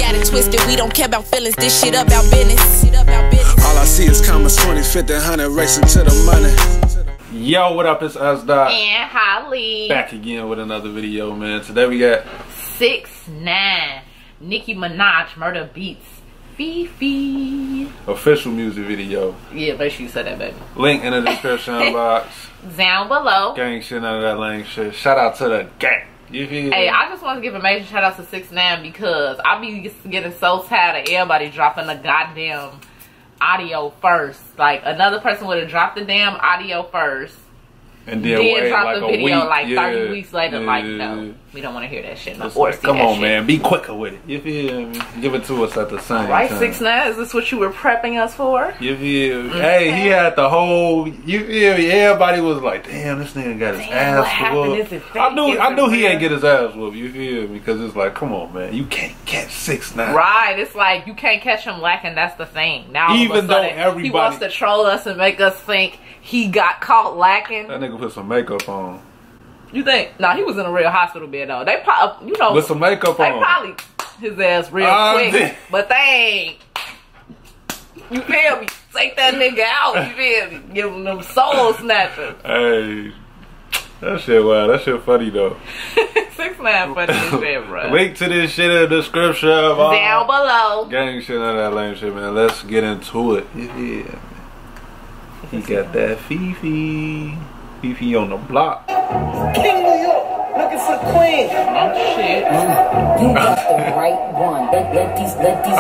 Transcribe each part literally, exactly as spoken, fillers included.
got it twisted. We don't care about feelings. This shit about business. All I see is commas, twenty, fifty, one hundred, racing to the money. Yo, what up? It's us, Dot. And Holly. Back again with another video, man. Today we got six nine Nicki Minaj Murder Beats Fifi. Official music video. Yeah, make sure you said that, baby. Link in the description box. Down below. Gang shit, none of that lame shit. Shout out to the gang. You feel Hey, I just want to give a major shout out to six nine because I be getting so tired of everybody dropping the goddamn audio first. Like, another person would have dropped the damn audio first. And then, then drop like the a video week. like yeah. thirty weeks later. Yeah. Like, no, we don't want to hear that shit. No, It's or like, see come that on, shit. man. Be quicker with it. You feel me? Give it to us at the same Right, time. six nine. Is this what you were prepping us for? You feel me? Okay. Hey, he had the whole. You feel me? Everybody was like, "Damn, this nigga got his Damn, what ass happened? whooped." Is it fake? I knew, Is I it knew he real? ain't get his ass whooped. You feel me? Because it's like, come on, man, you can't catch six nine. Right, it's like you can't catch him lacking. That's the thing. Now, all Even of a though sudden, everybody- he wants to troll us and make us think he got caught lacking. That nigga put some makeup on. You think? No, he was in a real hospital bed though. They probably, you know, With some makeup they on. probably his ass real Oh, quick, damn. but they ain't. You feel me? Take that nigga out. You feel me? Give him them soul snatchers. Hey, that shit wow. That shit funny though. Six nine funny as shit, bro. Link to this shit in the description. Of Down below. Gang shit, none of that lame shit, man. Let's get into it. Yeah. He got that Fifi. Fifi on the block. King New York, looking for the queen. Oh shit. You got the right one. Let, let these, let these.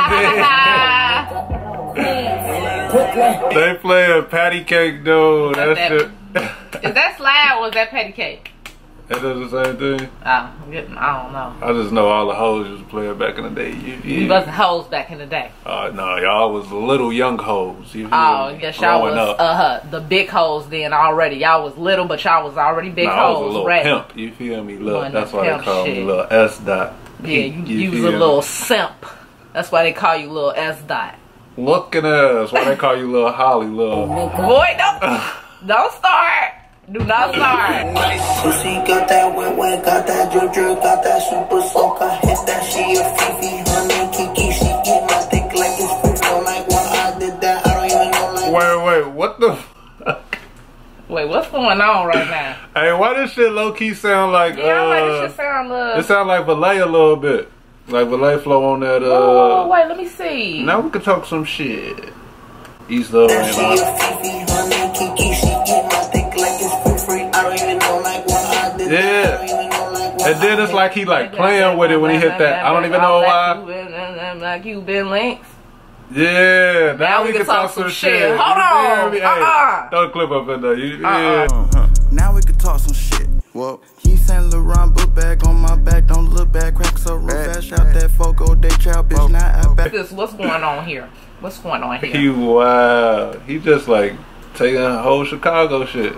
Oh, they playing patty cake, dude. That, that, shit. Is that slab or is that patty cake? That does the same thing. Oh, I'm getting, I don't know. I just know all the hoes used to play it back in the day. You, We you, wasn't hoes back in the day. uh, no, y'all was little young hoes. You feel Oh, me? yes, y'all Growing was up. uh the big hoes then already. Y'all was little, but y'all was already big Nah, I was a hoes. little Ready. pimp. You feel me? Look, Doing that's the why they pimp call shit. me little S dot. Yeah, you, you was feel a me? little simp. That's why they call you little S dot. Looking at us. Why they call you little Holly, little. Boy, don't don't start. Do not start. Pussy got that wet wet, got that drip drip, got that super soak. I hit that, she a Fifi, honey, Kiki. She eat my dick like it's free throw. Like when I did that, I don't even know. Like Wait, wait, what the fuck? Wait, what's going on right now? Hey, why this shit low key sound like? Yeah, uh, like this shit sound little. It sound like Valet a little bit, like Valet flow on that. Uh, Whoa, whoa, wait, let me see. Now we can talk some shit. East of that, she a and Fifi, honey, Kiki. She eat my dick like it's free free. I don't even know. Like when I did Yeah. that, I don't even know. Like when And then it's like he like playing with it when he hit that. I don't even know why. Like you been links. Yeah, now, we, can talk, some shit. Hold You on. feel me? Hey, Uh-uh. throw the clip up in there. You, Uh-uh. yeah. Now we can talk some shit. Well, he sent Laurent book bag on my back. Don't look back. Cracks so real fast. Shout that Fogo. They child bitch. Now I back. This, what's going on here? What's going on here? He wow. He just like taking a whole Chicago shit.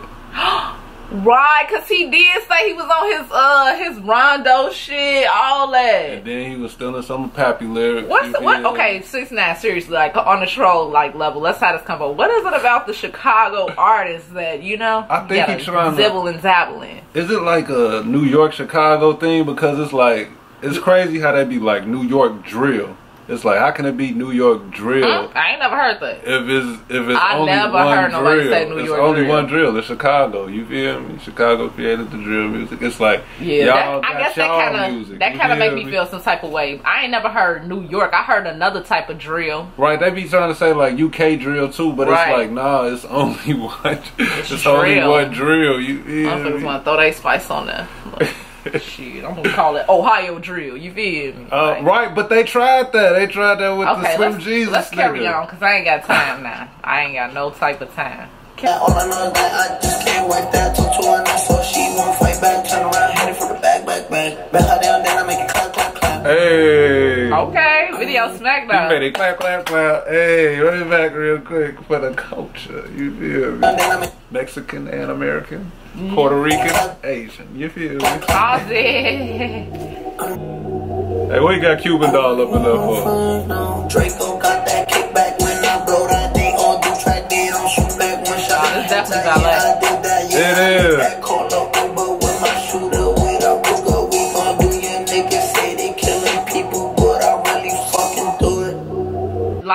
Right, cause he did say he was on his uh his Rondo shit, all that. And then he was stealing some Pappy lyrics. What's you the, what? feel? Okay, six nine. Seriously, like on the troll like level. Let's have this combo. What is it about the Chicago artists that you know? I think you he trying to- zibble and zabbling. Is it like a New York Chicago thing? Because it's like it's crazy how they be like New York drill. It's like how can it be New York drill? Mm, I ain't never heard that. If it's if it's I only never one heard nobody drill, say New it's York only drill. one drill. It's Chicago. You feel me? Chicago created the drill music. It's like Yeah, y'all that, I got guess that y'all kind of music. that You kind of feel make me feel some type of way. I ain't never heard New York. I heard another type of drill. Right, they be trying to say like U K drill too, but Right. it's like nah, it's only one. It's, It's only drill. one drill. You feel Motherfuckers me? want to throw their spice on there. Like, shit, I'm gonna call it Ohio drill. You feel me? Uh, Like, right, but they tried that. They tried that with the Okay, Slim let's, Jesus. let's carry nigga. on because I ain't got time now. I ain't got no type of time. all I know is that I just can't wipe that two two and I saw she won't fight back. Turn around, hit it for the back, back, back. Back her down, then I make it clap, clap, clap. Hey. Okay, video You smackdown. made it clap, clap, clap. Hey, run it back real quick for the culture. You feel me? And then I make Mexican and American, Puerto Rican, Asian. You feel me? Ozzy. Hey, what you got Cuban doll up in there for? no. Draco got that kickback when I blow that thing on do track, they don't shoot back one shot. Oh, this definitely ballet. I did that, yeah. It is. That call up Uber with my shooter with a Ruger. We gon' do your niggas say they killing people, but I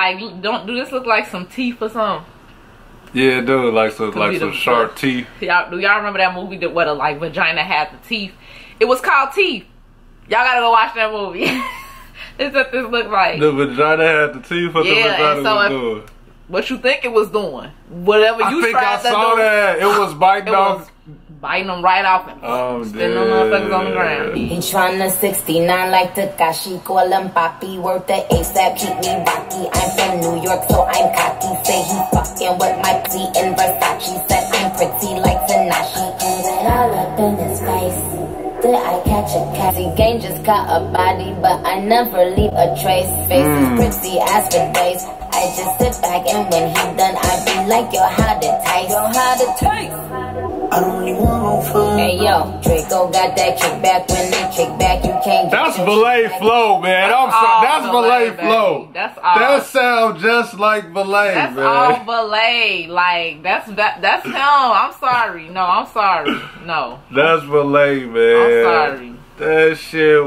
like, don't do this look like some teeth or something? Yeah, it does like some like be some the- sharp teeth. Y'all, do y'all remember that movie that where the like vagina had the teeth? It was called Teeth. Y'all gotta go watch that movie. This is what this looks like. The vagina had the teeth. What Yeah, the vagina and so was if- doing? What you think it was doing? Whatever you I think tried I to saw do, that. It was biting it off. was biting them right off and Oh, spitting them motherfuckers on the ground. He tryna sixty-nine like Takashi, call him Papi, worth the ASAP, keep me rocky. I'm from New York, so I'm cocky. Say he fucking with my T in Versace, said I'm pretty like Tanashi. Put it all up in his face. Did I catch a cat? The game just caught a body, but I never leave a trace. Face is pretty as for days. I just sit back and when he done, I be like, yo, how to taste? Yo, how to taste? I don't really want no fun. Hey yo, Draco got that kickback. When they kick back, you can't get That's your Valet shit back. flow, man. I'm all sorry. That's Valet, Valet baby. flow. That's all. That sounds just like Valet, That's man. all Valet. Like that's that. That's him. I'm sorry. No, I'm sorry. No, That's Valet, man. I'm sorry. That shit,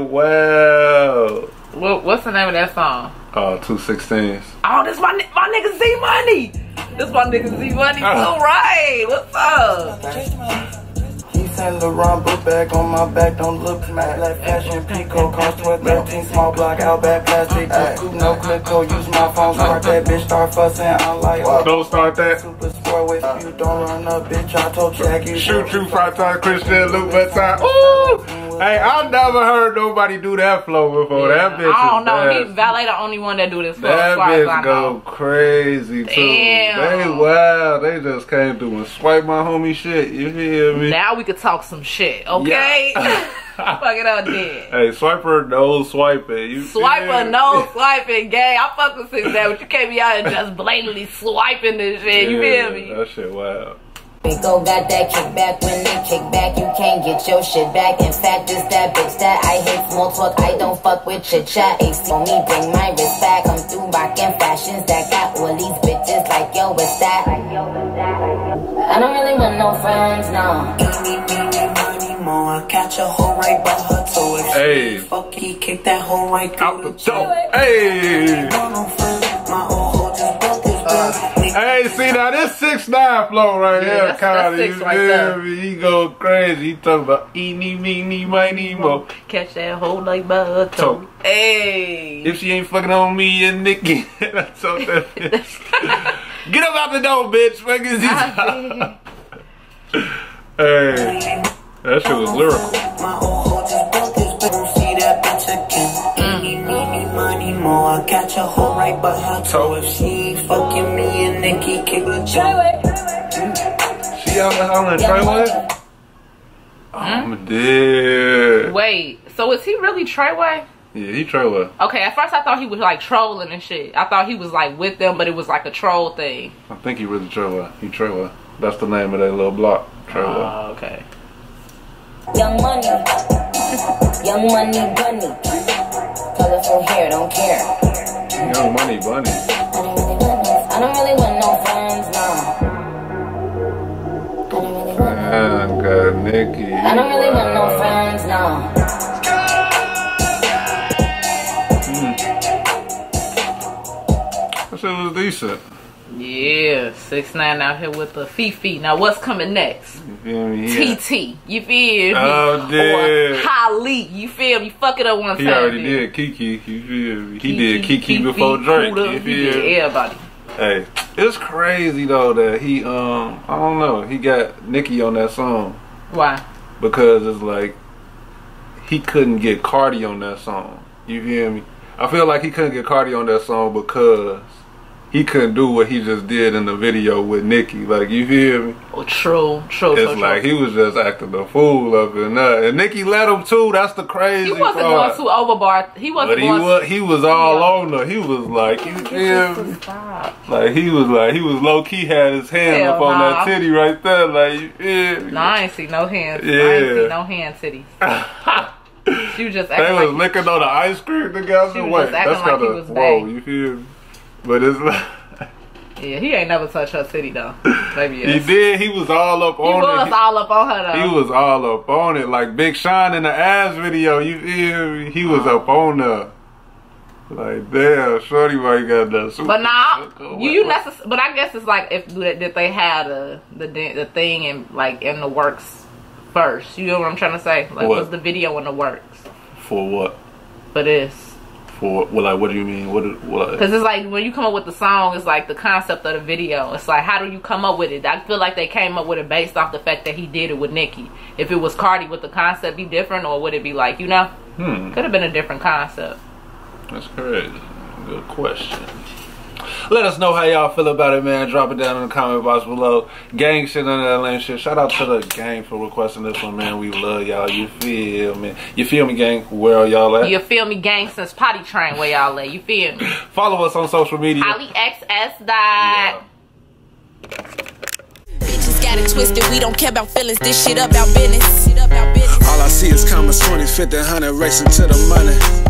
wow. What, what's the name of that song? Oh, two sixteens. Oh, this my ni- my nigga Z Money. This my nigga Z Money. Uh. All right. What's up? He Saint Laurent book bag on my back, don't look mad. Like fashion Pico, cost twelve thirteen, small block, out bad plastic. Just scoop, no click, go use my phone, start that bitch, start fussing. I'm like, oh, Don't start that. super sport with you, don't run up, bitch. I told Jackie, Shoot you five times, Christian Luke one time. Ooh! Hey, I've never heard nobody do that flow before. That bitch I don't is know. He nasty. Valet the only one that do this. For, That as far as I bitch go know. crazy too. Damn. They wow, they just came through and swipe my homie shit. You feel me? Now we could talk some shit, okay? Fuck it up, then. Hey, swiper, no swiping. You feel Swiper, me? no swiping, gay. I fuck with six that, but you can't be out and just blatantly swiping this shit. You Yeah, feel me? That shit wild. Rico got that kickback. When they kick back, you can't get your shit back. In fact, it's that bitch that I hate small talk. I don't fuck with chit chat. A C on me, bring my wrist back. I'm through rockin' fashions that got all these bitches like, yo, what's that? I don't really want no friends, no. Eeny, meeny, miny, mo. I catch a hoe right by her toe. If Hey. she fuck, he kick that hoe right through Out the door. Hey. Want no friends, my old hoe just broke his back. Hey, see now this six nine flow right Yeah, here, that's- that's Connie. six You right feel there. me? He go crazy. He talking about eeny, meeny, miny, mo. Catch that hoe like by her toe. Toe. Hey. If she ain't fucking on me and Nikki, that's what that is. Get up out the door, bitch. Fuck is Hey, that shit was lyrical. My old hoe just broke his back. Won't see that bitch again. Eeny, meeny, miny, mo. I catch a hoe right by her toe. If she ain't fucking me and Nikki, kick the joint. She out there hollering Treyway? I'm dead. Wait, so is he really Treyway? Yeah, he Treyway. Okay, at first I thought he was like trolling and shit. I thought he was like with them, but it was like a troll thing. I think he really Treyway. He Treyway. That's the name of that little block. Treyway. Oh, okay. Young money, young money bunny. Colorful hair, don't care. Young Money Bunny. I don't really want no, I don't really want no friends, no. I don't really want no. Man, got Nikki. I don't really want no Wow. friends, no. That shit was decent. Yeah, six nine out here with the Fifi. Now what's coming next? You feel me? He T had- T. You feel me? Oh, damn. Or Holly. You feel me? Fuck it up one He time. already then. did Kiki. You feel me? He did Kiki before Drake. Buddha, You he feel did me? everybody. Hey, it's crazy though that he um I don't know, he got Nicki on that song Why? because it's like he couldn't get Cardi on that song. You feel me? I feel like he couldn't get Cardi on that song because he couldn't do what he just did in the video with Nicki. Like, you feel me? Oh, true, true, It's true, like true. he was just acting a fool up in there, and Nicki let him too. That's the crazy He wasn't part. going too overboard. He wasn't But he going. was he was all Yeah. on her. He was like, you feel me? Stop. Like he was like he was low key had his hand Hell up on nah. that titty right there. Like, you feel me? No, I ain't see no hands. I Yeah. ain't see no hand titties. She was just acting They like was licking on the ice cream together. She was Wait, just acting that's like kind he of was whoa. bae. You feel me? But it's like yeah, he ain't never touched her titty though. Maybe he yes. did. He was all up He on was it. all up on her though. He, he was all up on it. Like Big Sean in the ass video. You feel me? He was up on her. Like, damn, shorty might got that super. But nah, you, you necess- But I guess it's like if that they had a, the the thing in like in the works first. You know what I'm trying to say? Like, what? was the video in the works? For what? For this. For well, like, what do you mean? What? What? Because it's like when you come up with the song, it's like the concept of the video. It's like, how do you come up with it? I feel like they came up with it based off the fact that he did it with Nicki. If it was Cardi, would the concept be different, or would it be like, you know, Hmm. could have been a different concept. That's crazy. Good question. Let us know how y'all feel about it, man. Drop it down in the comment box below. Gang shit, none of that lame shit. Shout out to the gang for requesting this one, man. We love y'all. You feel me? You feel me, gang? Where are y'all at? You feel me, gang? Since Potty Train, where y'all at? You feel me? Follow us on social media. AliXS dot. Yeah. Bitches got it twisted, we don't care about feelings. This shit about business. All I see is commas, twenty, fifty, one hundred, racing to the money.